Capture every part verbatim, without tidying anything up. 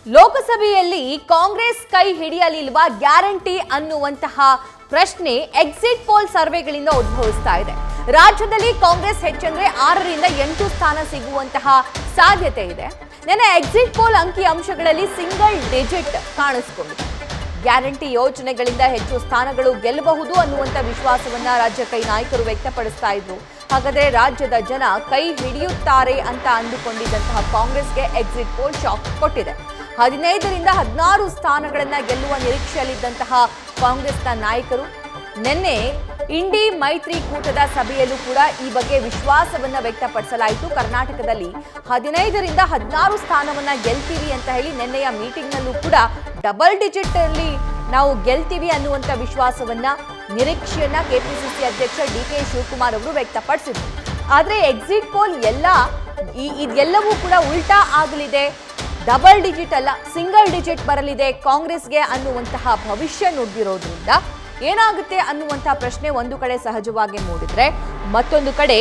ಲೋಕಸಭೆಯಲ್ಲಿ ಕಾಂಗ್ರೆಸ್ ಕೈ ಹಿಡಿಯಲಿಲ್ವಾ ಗ್ಯಾರಂಟಿ ಅನ್ನುವಂತಹ ಪ್ರಶ್ನೆ ಎಕ್ಸಿಟ್ ಪೋಲ್ ಸರ್ವೆಗಳಿಂದ ಉದ್ಭವಿಸ್ತಾ ಇದೆ. ರಾಜ್ಯದಲ್ಲಿ ಕಾಂಗ್ರೆಸ್ ಹೆಚ್ಚಂದ್ರೆ ಆರರಿಂದ ಎಂಟು ಸ್ಥಾನ ಸಿಗುವಂತಹ ಸಾಧ್ಯತೆ ಇದೆ. ನೆನೆ ಎಕ್ಸಿಟ್ ಪೋಲ್ ಅಂಕಿ ಅಂಶಗಳಲ್ಲಿ ಸಿಂಗಲ್ ಡಿಜಿಟ್ ಕಾಣಿಸಿಕೊಂಡಿದೆ. ಗ್ಯಾರಂಟಿ ಯೋಜನೆಗಳಿಂದ ಹೆಚ್ಚು ಸ್ಥಾನಗಳು ಗೆಲ್ಲಬಹುದು ಅನ್ನುವಂಥ ವಿಶ್ವಾಸವನ್ನ ರಾಜ್ಯ ಕೈ ನಾಯಕರು ವ್ಯಕ್ತಪಡಿಸ್ತಾ ಇದ್ರು. ಹಾಗಾದ್ರೆ ರಾಜ್ಯದ ಜನ ಕೈ ಹಿಡಿಯುತ್ತಾರೆ ಅಂತ ಅಂದುಕೊಂಡಿದ್ದಂತಹ ಕಾಂಗ್ರೆಸ್ಗೆ ಎಕ್ಸಿಟ್ ಪೋಲ್ ಶಾಕ್ ಕೊಟ್ಟಿದೆ. ಹದಿನೈದರಿಂದ ಹದಿನಾರು ಸ್ಥಾನಗಳನ್ನ ಗೆಲ್ಲುವ ನಿರೀಕ್ಷೆಯಲ್ಲಿದ್ದಂತಹ ಕಾಂಗ್ರೆಸ್ನ ನಾಯಕರು ನಿನ್ನೆ ಇಂಡಿ ಮೈತ್ರಿಕೂಟದ ಸಭೆಯಲ್ಲೂ ಕೂಡ ಈ ಬಗ್ಗೆ ವಿಶ್ವಾಸವನ್ನ ವ್ಯಕ್ತಪಡಿಸಲಾಯಿತು. ಕರ್ನಾಟಕದಲ್ಲಿ ಹದಿನೈದರಿಂದ ಹದಿನಾರು ಸ್ಥಾನವನ್ನ ಗೆಲ್ತೀವಿ ಅಂತ ಹೇಳಿ ನಿನ್ನೆಯ ಮೀಟಿಂಗ್ನಲ್ಲೂ ಕೂಡ ಡಬಲ್ ಡಿಜಿಟ್ ಅಲ್ಲಿ ನಾವು ಗೆಲ್ತೀವಿ ಅನ್ನುವಂಥ ವಿಶ್ವಾಸವನ್ನ ನಿರೀಕ್ಷೆಯನ್ನ ಕೆಪಿಸಿಸಿ ಅಧ್ಯಕ್ಷ ಡಿ ಕೆ ಶಿವಕುಮಾರ್ ಅವರು ವ್ಯಕ್ತಪಡಿಸಿದ್ರು. ಆದ್ರೆ ಎಕ್ಸಿಟ್ ಪೋಲ್ ಎಲ್ಲ ಇದೆಲ್ಲವೂ ಕೂಡ ಉಲ್ಟಾ ಆಗಲಿದೆ, ಡಬಲ್ ಡಿಜಿಟ್ ಅಲ್ಲ ಸಿಂಗಲ್ ಡಿಜಿಟ್ ಬರಲಿದೆ ಕಾಂಗ್ರೆಸ್ಗೆ ಅನ್ನುವಂತಹ ಭವಿಷ್ಯ ನುಡಿದಿರೋದ್ರಿಂದ ಏನಾಗುತ್ತೆ ಅನ್ನುವಂತಹ ಪ್ರಶ್ನೆ ಒಂದು ಕಡೆ ಸಹಜವಾಗಿ ಮೂಡಿದ್ರೆ, ಮತ್ತೊಂದು ಕಡೆ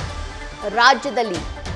ರಾಜ್ಯದಲ್ಲಿ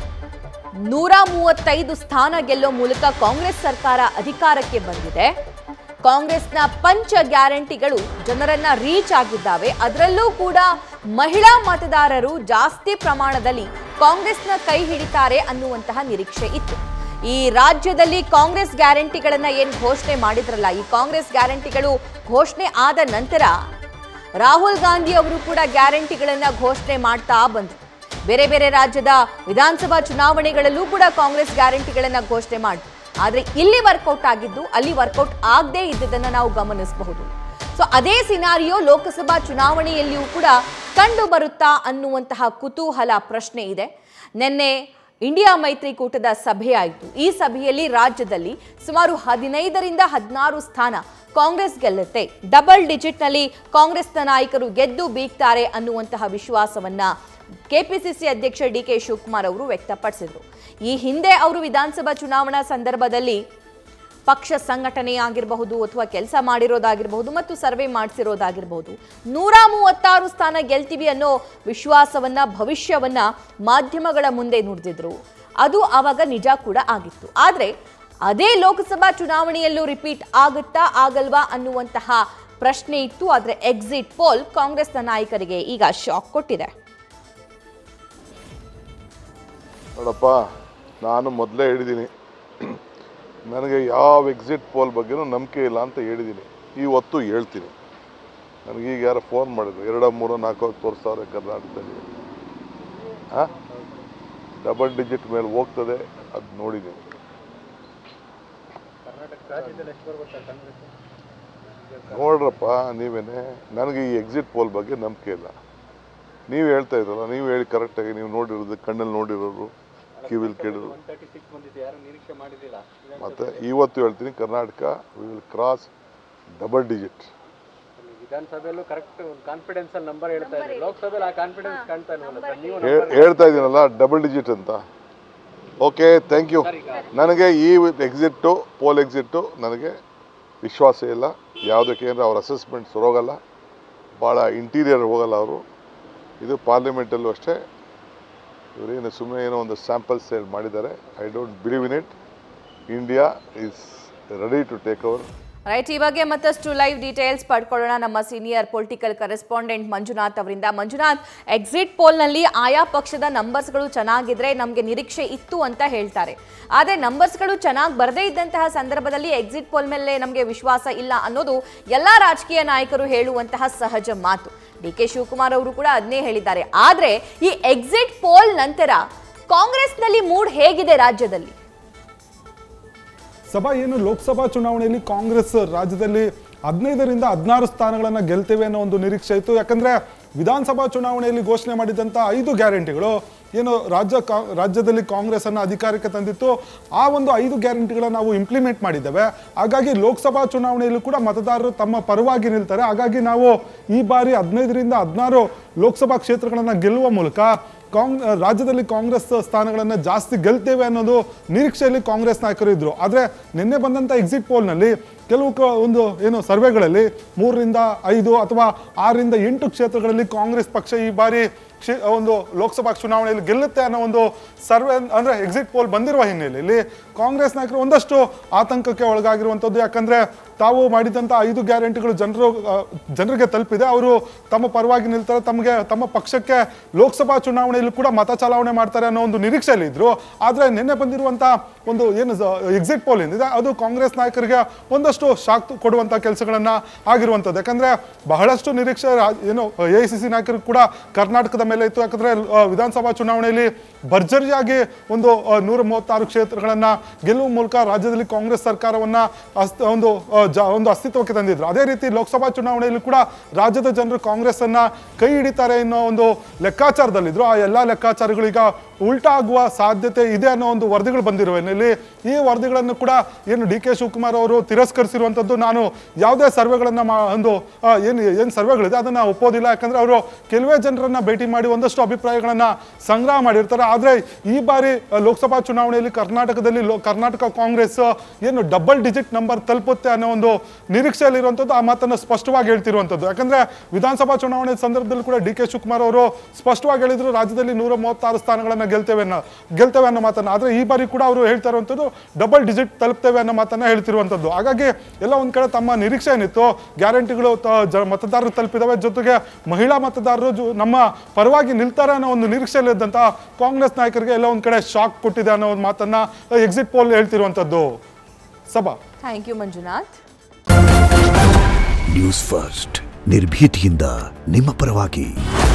ನೂರ ಮೂವತ್ತೈದು ಸ್ಥಾನ ಗೆಲ್ಲೋ ಮೂಲಕ ಕಾಂಗ್ರೆಸ್ ಸರ್ಕಾರ ಅಧಿಕಾರಕ್ಕೆ ಬಂದಿದೆ. ಕಾಂಗ್ರೆಸ್ನ ಪಂಚ ಗ್ಯಾರಂಟಿಗಳು ಜನರನ್ನ ರೀಚ್ ಆಗಿದ್ದಾವೆ. ಅದರಲ್ಲೂ ಕೂಡ ಮಹಿಳಾ ಮತದಾರರು ಜಾಸ್ತಿ ಪ್ರಮಾಣದಲ್ಲಿ ಕಾಂಗ್ರೆಸ್ನ ಕೈ ಹಿಡಿತಾರೆ ಅನ್ನುವಂತಹ ನಿರೀಕ್ಷೆ ಇತ್ತು. ಈ ರಾಜ್ಯದಲ್ಲಿ ಕಾಂಗ್ರೆಸ್ ಗ್ಯಾರಂಟಿಗಳನ್ನ ಏನು ಘೋಷಣೆ ಮಾಡಿದ್ರಲ್ಲ, ಈ ಕಾಂಗ್ರೆಸ್ ಗ್ಯಾರಂಟಿಗಳು ಘೋಷಣೆ ಆದ ನಂತರ ರಾಹುಲ್ ಗಾಂಧಿ ಅವರು ಕೂಡ ಗ್ಯಾರಂಟಿಗಳನ್ನ ಘೋಷಣೆ ಮಾಡ್ತಾ ಬಂದ್ರು. ಬೇರೆ ಬೇರೆ ರಾಜ್ಯದ ವಿಧಾನಸಭಾ ಚುನಾವಣೆಗಳಲ್ಲೂ ಕೂಡ ಕಾಂಗ್ರೆಸ್ ಗ್ಯಾರಂಟಿಗಳನ್ನ ಘೋಷಣೆ ಮಾಡಿದ್ರು. ಆದ್ರೆ ಇಲ್ಲಿ ವರ್ಕೌಟ್ ಆಗಿದ್ದು ಅಲ್ಲಿ ವರ್ಕೌಟ್ ಆಗದೆ ಇದ್ದದನ್ನ ನಾವು ಗಮನಿಸಬಹುದು. ಸೊ ಅದೇ ಸಿನಾರಿಯೋ ಲೋಕಸಭಾ ಚುನಾವಣೆಯಲ್ಲಿಯೂ ಕೂಡ ಕಂಡು ಬರುತ್ತಾ ಅನ್ನುವಂತಹ ಕುತೂಹಲ ಪ್ರಶ್ನೆ ಇದೆ. ನಿನ್ನೆ ಇಂಡಿಯಾ ಮೈತ್ರಿಕೂಟದ ಸಭೆ ಆಯಿತು. ಈ ಸಭೆಯಲ್ಲಿ ರಾಜ್ಯದಲ್ಲಿ ಸುಮಾರು ಹದಿನೈದರಿಂದ ಹದಿನಾರು ಸ್ಥಾನ ಕಾಂಗ್ರೆಸ್ ಗೆಲ್ಲುತ್ತೆ, ಡಬಲ್ ಡಿಜಿಟ್ನಲ್ಲಿ ಕಾಂಗ್ರೆಸ್ನ ನಾಯಕರು ಗೆದ್ದು ಬೀಗ್ತಾರೆ ಅನ್ನುವಂತಹ ವಿಶ್ವಾಸವನ್ನ ಕೆಪಿಸಿಸಿ ಅಧ್ಯಕ್ಷ ಡಿ ಕೆ ಶಿವಕುಮಾರ್ ಅವರು ವ್ಯಕ್ತಪಡಿಸಿದರು. ಈ ಹಿಂದೆ ಅವರು ವಿಧಾನಸಭಾ ಚುನಾವಣಾ ಸಂದರ್ಭದಲ್ಲಿ ಪಕ್ಷ ಸಂಘಟನೆ ಆಗಿರಬಹುದು ಅಥವಾ ಕೆಲಸ ಮಾಡಿರೋದಾಗಿರಬಹುದು ಮತ್ತು ಸರ್ವೆ ಮಾಡಿಸಿರೋದಾಗಿರಬಹುದು, ನೂರ ಮೂವತ್ತಾರು ಸ್ಥಾನ ಗೆಲ್ತೀವಿ ಅನ್ನೋ ವಿಶ್ವಾಸವನ್ನ ಭವಿಷ್ಯವನ್ನ ಮಾಧ್ಯಮಗಳ ಮುಂದೆ ನುಡಿದಿದ್ರು. ಅದು ಆವಾಗ ನಿಜ ಕೂಡ ಆಗಿತ್ತು. ಆದ್ರೆ ಅದೇ ಲೋಕಸಭಾ ಚುನಾವಣೆಯಲ್ಲೂ ರಿಪೀಟ್ ಆಗುತ್ತಾ ಆಗಲ್ವಾ ಅನ್ನುವಂತಹ ಪ್ರಶ್ನೆ ಇತ್ತು. ಆದ್ರೆ ಎಕ್ಸಿಟ್ ಪೋಲ್ ಕಾಂಗ್ರೆಸ್ನ ನಾಯಕರಿಗೆ ಈಗ ಶಾಕ್ ಕೊಟ್ಟಿದೆ. ನೋಡಪ್ಪ, ನಾನು ಮೊದಲೇ ಹೇಳಿದ್ದೀನಿ, ನನಗೆ ಯಾವ ಎಕ್ಸಿಟ್ ಪೋಲ್ ಬಗ್ಗೆನೂ ನಂಬಿಕೆ ಇಲ್ಲ ಅಂತ ಹೇಳಿದ್ದೀನಿ. ಇವತ್ತು ಹೇಳ್ತೀನಿ. ನನಗೀಗ ಯಾರು ಫೋನ್ ಮಾಡಿದ್ರು, ಎರಡು ಮೂರು ನಾಲ್ಕು ತೋರಿಸ್ತಾವ್ರೆ ಕರ್ನಾಟಕದಲ್ಲಿ, ಹಾಂ ಡಬಲ್ ಡಿಜಿಟ್ ಮೇಲೆ ಹೋಗ್ತದೆ, ಅದು ನೋಡಿದ್ದೀನಿ. ನೋಡ್ರಪ್ಪ ನೀವೇನೆ, ನನಗೆ ಈ ಎಕ್ಸಿಟ್ ಪೋಲ್ ಬಗ್ಗೆ ನಂಬಿಕೆ ಇಲ್ಲ. ನೀವು ಹೇಳ್ತಾ ಇದ್ರಲ್ಲ, ನೀವು ಹೇಳಿ ಕರೆಕ್ಟಾಗಿ, ನೀವು ನೋಡಿರೋದು, ಕಣ್ಣಲ್ಲಿ ನೋಡಿರೋರು, ಕಿವಿಲ್ ಕೇಳಿದ್ರು. ಮತ್ತೆ ಇವತ್ತು ಹೇಳ್ತೀನಿ, Karnataka we will cross double digit. ವಿಧಾನಸಭೆಯಲ್ಲೂ ಕರೆಕ್ಟ್ ಕಾನ್ಫಿಡೆನ್ಸ್ ನಂಬರ್ ಹೇಳ್ತಾ ಇದ್ದಾರೆ, ಲೋಕಸಭೆಯಲ್ಲಿ ಆ ಕಾನ್ಫಿಡೆನ್ಸ್ ಕಾಣ್ತಾ ಇಲ್ಲ. ಹೇಳ್ತಾ ಇದ್ದೀನಲ್ಲ ಡಬಲ್ ಡಿಜಿಟ್ ಅಂತ. Okay, thank you. ನನಗೆ ಈ ಎಕ್ಸಿಟ್ಟು ಪೋಲ್ ಎಕ್ಸಿಟ್ಟು ನನಗೆ ವಿಶ್ವಾಸ ಇಲ್ಲ. ಯಾವುದಕ್ಕೆ ಅಂದರೆ ಅವ್ರ ಅಸೆಸ್ಮೆಂಟ್ಸ್ ಹೋಗಲ್ಲ, ಭಾಳ ಇಂಟೀರಿಯರ್ ಹೋಗಲ್ಲ ಅವರು. ಇದು ಪಾರ್ಲಿಮೆಂಟಲ್ಲೂ ಅಷ್ಟೇ, ಇವರೇನು ಸುಮ್ಮನೆ ಏನೋ ಒಂದು ಸ್ಯಾಂಪಲ್ಸ್ ಮಾಡಿದ್ದಾರೆ. I don't believe in it. India is ready to take over. Right, ಈ ಬಗ್ಗೆ ಮತ್ತಷ್ಟು ಲೈವ್ ಡೀಟೇಲ್ಸ್ ಪಡ್ಕೊಳ್ಳೋಣ ನಮ್ಮ ಸೀನಿಯರ್ ಪೊಲಿಟಿಕಲ್ ಕರೆಸ್ಪಾಂಡೆಂಟ್ ಮಂಜುನಾಥ್ ಅವರಿಂದ. ಮಂಜುನಾಥ್, ಎಕ್ಸಿಟ್ ಪೋಲ್ನಲ್ಲಿ ಆಯಾ ಪಕ್ಷದ ನಂಬರ್ಸ್ಗಳು ಚೆನ್ನಾಗಿದ್ರೆ ನಮಗೆ ನಿರೀಕ್ಷೆ ಇತ್ತು ಅಂತ ಹೇಳ್ತಾರೆ. ಆದರೆ ನಂಬರ್ಸ್ಗಳು ಚೆನ್ನಾಗಿ ಬರದೇ ಇದ್ದಂತಹ ಸಂದರ್ಭದಲ್ಲಿ ಎಕ್ಸಿಟ್ ಪೋಲ್ ಮೇಲೆ ನಮಗೆ ವಿಶ್ವಾಸ ಇಲ್ಲ ಅನ್ನೋದು ಎಲ್ಲ ರಾಜಕೀಯ ನಾಯಕರು ಹೇಳುವಂತಹ ಸಹಜ ಮಾತು. ಡಿ ಕೆ ಶಿವಕುಮಾರ್ ಅವರು ಕೂಡ ಅದನ್ನೇ ಹೇಳಿದ್ದಾರೆ. ಆದರೆ ಈ ಎಕ್ಸಿಟ್ ಪೋಲ್ ನಂತರ ಕಾಂಗ್ರೆಸ್ನಲ್ಲಿ ಮೂಡ್ ಹೇಗಿದೆ ರಾಜ್ಯದಲ್ಲಿ? ಸಭಾ ಏನು ಲೋಕಸಭಾ ಚುನಾವಣೆಯಲ್ಲಿ ಕಾಂಗ್ರೆಸ್ ರಾಜ್ಯದಲ್ಲಿ ಹದಿನೈದರಿಂದ ಹದಿನಾರು ಸ್ಥಾನಗಳನ್ನು ಗೆಲ್ತೇವೆ ಅನ್ನೋ ಒಂದು ನಿರೀಕ್ಷೆ ಇತ್ತು. ಯಾಕಂದರೆ ವಿಧಾನಸಭಾ ಚುನಾವಣೆಯಲ್ಲಿ ಘೋಷಣೆ ಮಾಡಿದಂಥ ಐದು ಗ್ಯಾರಂಟಿಗಳು ಏನು ರಾಜ್ಯ ರಾಜ್ಯದಲ್ಲಿ ಕಾಂಗ್ರೆಸ್ಸನ್ನು ಅಧಿಕಾರಕ್ಕೆ ತಂದಿತ್ತು, ಆ ಒಂದು ಐದು ಗ್ಯಾರಂಟಿಗಳನ್ನು ನಾವು ಇಂಪ್ಲಿಮೆಂಟ್ ಮಾಡಿದ್ದೇವೆ. ಹಾಗಾಗಿ ಲೋಕಸಭಾ ಚುನಾವಣೆಯಲ್ಲೂ ಕೂಡ ಮತದಾರರು ತಮ್ಮ ಪರವಾಗಿ ನಿಲ್ತಾರೆ. ಹಾಗಾಗಿ ನಾವು ಈ ಬಾರಿ ಹದಿನೈದರಿಂದ ಹದಿನಾರು ಲೋಕಸಭಾ ಕ್ಷೇತ್ರಗಳನ್ನು ಗೆಲ್ಲುವ ಮೂಲಕ ಕಾಂಗ್ ರಾಜ್ಯದಲ್ಲಿ ಕಾಂಗ್ರೆಸ್ ಸ್ಥಾನಗಳನ್ನು ಜಾಸ್ತಿ ಗೆಲ್ತೇವೆ ಅನ್ನೋದು ನಿರೀಕ್ಷೆಯಲ್ಲಿ ಕಾಂಗ್ರೆಸ್ ನಾಯಕರು ಇದ್ದರು. ಆದರೆ ನಿನ್ನೆ ಬಂದಂಥ ಎಕ್ಸಿಟ್ ಪೋಲ್ನಲ್ಲಿ ಕೆಲವು ಒಂದು ಏನು ಸರ್ವೆಗಳಲ್ಲಿ ಮೂರರಿಂದ ಐದು ಅಥವಾ ಆರರಿಂದ ಎಂಟು ಕ್ಷೇತ್ರಗಳಲ್ಲಿ ಕಾಂಗ್ರೆಸ್ ಪಕ್ಷ ಈ ಬಾರಿ ಕ್ಷೇ ಒಂದು ಲೋಕಸಭಾ ಚುನಾವಣೆಯಲ್ಲಿ ಗೆಲ್ಲುತ್ತೆ ಅನ್ನೋ ಒಂದು ಸರ್ವೆ ಅಂದರೆ ಎಕ್ಸಿಟ್ ಪೋಲ್ ಬಂದಿರುವ ಹಿನ್ನೆಲೆಯಲ್ಲಿ ಕಾಂಗ್ರೆಸ್ ನಾಯಕರು ಒಂದಷ್ಟು ಆತಂಕಕ್ಕೆ ಒಳಗಾಗಿರುವಂಥದ್ದು. ಯಾಕಂದರೆ ತಾವು ಮಾಡಿದಂಥ ಐದು ಗ್ಯಾರಂಟಿಗಳು ಜನರು ಜನರಿಗೆ ತಲುಪಿದೆ, ಅವರು ತಮ್ಮ ಪರವಾಗಿ ನಿಲ್ತಾರೆ, ತಮಗೆ ತಮ್ಮ ಪಕ್ಷಕ್ಕೆ ಲೋಕಸಭಾ ಚುನಾವಣೆಯಲ್ಲಿ ಕೂಡ ಮತ ಚಲಾವಣೆ ಮಾಡ್ತಾರೆ ಅನ್ನೋ ಒಂದು ನಿರೀಕ್ಷೆಯಲ್ಲಿ ಇದ್ರು. ಆದರೆ ನಿನ್ನೆ ಬಂದಿರುವಂಥ ಒಂದು ಏನು ಎಕ್ಸಿಟ್ ಪೋಲ್ ಏನಿದೆ ಅದು ಕಾಂಗ್ರೆಸ್ ನಾಯಕರಿಗೆ ಒಂದಷ್ಟು ಶಾಕ್ ಕೊಡುವಂಥ ಕೆಲಸಗಳನ್ನು ಆಗಿರುವಂಥದ್ದು. ಯಾಕಂದರೆ ಬಹಳಷ್ಟು ನಿರೀಕ್ಷೆ ಏನು ಎ ಐ ಸಿ ಸಿ ನಾಯಕರು ಕೂಡ ಕರ್ನಾಟಕದ ಮೇಲೆ ಇತ್ತು. ಯಾಕಂದರೆ ವಿಧಾನಸಭಾ ಚುನಾವಣೆಯಲ್ಲಿ ಭರ್ಜರಿಯಾಗಿ ಒಂದು ನೂರ ಮೂವತ್ತಾರು ಕ್ಷೇತ್ರಗಳನ್ನು ಗೆಲ್ಲುವ ಮೂಲಕ ರಾಜ್ಯದಲ್ಲಿ ಕಾಂಗ್ರೆಸ್ ಸರ್ಕಾರವನ್ನು ಒಂದು ಒಂದು ಅಸ್ತಿತ್ವಕ್ಕೆ ತಂದಿದ್ರು. ಅದೇ ರೀತಿ ಲೋಕಸಭಾ ಚುನಾವಣೆಯಲ್ಲಿ ಕೂಡ ರಾಜ್ಯದ ಜನರು ಕಾಂಗ್ರೆಸ್ ಅನ್ನ ಕೈ ಹಿಡಿತಾರೆ ಅನ್ನೋ ಒಂದು ಲೆಕ್ಕಾಚಾರದಲ್ಲಿದ್ರು. ಆ ಎಲ್ಲ ಲೆಕ್ಕಾಚಾರಗಳೀಗ ಉಲ್ಟಾ ಆಗುವ ಸಾಧ್ಯತೆ ಇದೆ ಅನ್ನೋ ಒಂದು ವರದಿಗಳು ಬಂದಿರುವ ಹಿನ್ನೆಲೆಯಲ್ಲಿ ಈ ವರದಿಗಳನ್ನು ಕೂಡ ಏನು ಡಿ ಕೆ ಶಿವಕುಮಾರ್ ಅವರು ತಿರಸ್ಕರಿಸಿರುವಂಥದ್ದು. ನಾನು ಯಾವುದೇ ಸರ್ವೆಗಳನ್ನು ಮಾ ಒಂದು ಏನು ಏನು ಸರ್ವೆಗಳಿದೆ ಅದನ್ನು ಒಪ್ಪೋದಿಲ್ಲ. ಯಾಕಂದರೆ ಅವರು ಕೆಲವೇ ಜನರನ್ನು ಭೇಟಿ ಮಾಡಿ ಒಂದಷ್ಟು ಅಭಿಪ್ರಾಯಗಳನ್ನು ಸಂಗ್ರಹ ಮಾಡಿರ್ತಾರೆ. ಆದರೆ ಈ ಬಾರಿ ಲೋಕಸಭಾ ಚುನಾವಣೆಯಲ್ಲಿ ಕರ್ನಾಟಕದಲ್ಲಿ ಲೋ ಕರ್ನಾಟಕ ಕಾಂಗ್ರೆಸ್ ಏನು ಡಬಲ್ ಡಿಜಿಟ್ ನಂಬರ್ ತಲುಪುತ್ತೆ ಅನ್ನೋ ಒಂದು ನಿರೀಕ್ಷೆಯಲ್ಲಿರುವಂಥದ್ದು. ಆ ಮಾತನ್ನು ಸ್ಪಷ್ಟವಾಗಿ ಹೇಳ್ತಿರುವಂಥದ್ದು. ಯಾಕಂದರೆ ವಿಧಾನಸಭಾ ಚುನಾವಣೆ ಸಂದರ್ಭದಲ್ಲಿ ಕೂಡ ಡಿ ಕೆ ಶಿವಕುಮಾರ್ ಅವರು ಸ್ಪಷ್ಟವಾಗಿ ಹೇಳಿದ್ರು ರಾಜ್ಯದಲ್ಲಿ ನೂರ ಮೂವತ್ತಾರು ಸ್ಥಾನಗಳನ್ನು ಗೆಲ್ತೇವೆ ಅನ್ನೋ ಗೆಲ್ತೇವೆ ಅನ್ನೋ ಮಾತನ್ನು. ಆದರೆ ಈ ಬಾರಿ ಕೂಡ ಅವರು ಹೇಳ್ತಾ ಇರುವಂಥದ್ದು ಡಬಲ್ ಡಿಜಿಟ್ ತಲುಪ್ತೇವೆ ಅನ್ನೋ ಮಾತನ್ನು ಹೇಳ್ತಿರುವಂಥದ್ದು. ಹಾಗಾಗಿ ಎಲ್ಲ ಒಂದು ಕಡೆ ತಮ್ಮ ನಿರೀಕ್ಷೆ ಏನಿತ್ತು ಗ್ಯಾರಂಟಿಗಳು ಮತದಾರರು ತಲುಪಿದಾವೆ, ಜೊತೆಗೆ ಮಹಿಳಾ ಮತದಾರರು ನಮ್ಮ ಪರವಾಗಿ ನಿಲ್ತಾರೆ ಅನ್ನೋ ಒಂದು ನಿರೀಕ್ಷೆಯಲ್ಲಿದ್ದಂಥ ಕಾಂಗ್ರೆಸ್ ನಾಯಕರಿಗೆ ಎಲ್ಲ ಒಂದು ಕಡೆ ಶಾಕ್ ಕೊಟ್ಟಿದೆ ಅನ್ನೋ ಒಂದು ಮಾತನ್ನು ಎಕ್ಸಿಟ್ ಪೋಲ್ ಹೇಳ್ತಿರುವಂಥದ್ದು. ಸಭಾ thank you Manjunath. News first ನಿರ್ಭೀತಿಯಿಂದ ನಿಮ್ಮ ಪರವಾಗಿ.